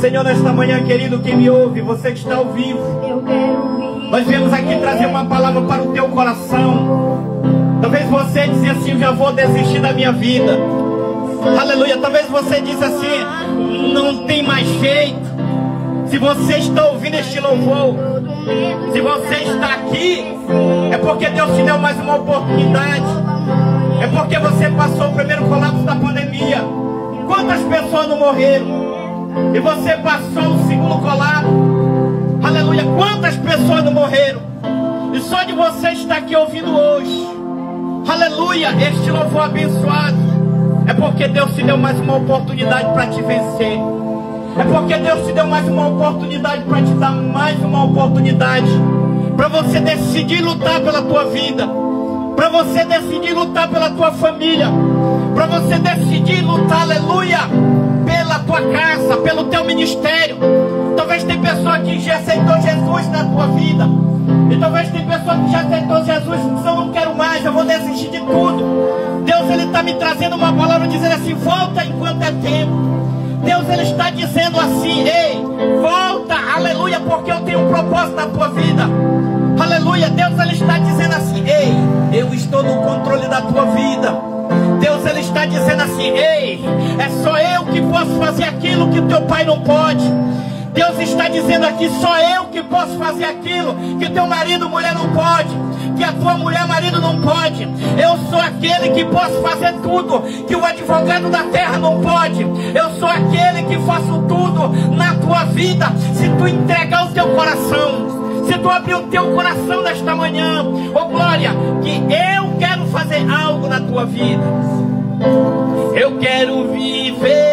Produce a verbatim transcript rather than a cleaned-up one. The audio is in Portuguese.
Senhor, nesta manhã, querido, quem me ouve, você que está ao vivo, nós viemos aqui trazer uma palavra para o teu coração. Talvez você dizia assim: eu já vou desistir da minha vida. Aleluia. Talvez você diz assim: não tem mais jeito. Se você está ouvindo este louvor, se você está aqui, é porque Deus te deu mais uma oportunidade. É porque você passou o primeiro colapso da pandemia. Quantas pessoas não morreram? E você passou o segundo colapso. Aleluia. Quantas pessoas não morreram? E só de você estar aqui ouvindo hoje, aleluia, este louvor abençoado, é porque Deus te deu mais uma oportunidade para te vencer. É porque Deus te deu mais uma oportunidade para te dar mais uma oportunidade para você decidir lutar pela tua vida, para você decidir lutar pela tua família, para você decidir lutar, aleluia, pela tua casa, pelo teu ministério. Talvez tem pessoa que já aceitou Jesus na tua vida, e talvez tem pessoa que já aceitou Jesus e diz: eu não quero mais, eu vou desistir de tudo. Deus, Ele está me trazendo uma palavra dizendo assim: volta enquanto é tempo. Deus, Ele está dizendo assim: ei, volta, aleluia, porque eu tenho um propósito na tua vida. Aleluia. Deus, Ele está dizendo assim: ei, eu estou no controle da tua vida. Deus, Ele está dizendo assim: ei, é só eu que posso fazer aquilo que teu pai não pode. Deus está dizendo aqui: só eu que posso fazer aquilo que teu marido, mulher não pode, que a tua mulher, marido não pode. Eu sou aquele que posso fazer tudo que o advogado da terra não pode. Eu sou aquele que faço tudo na tua vida, se tu entregar o teu coração, se tu abrir o teu coração nesta manhã. Oh glória, que eu quero fazer algo na tua vida. Eu quero viver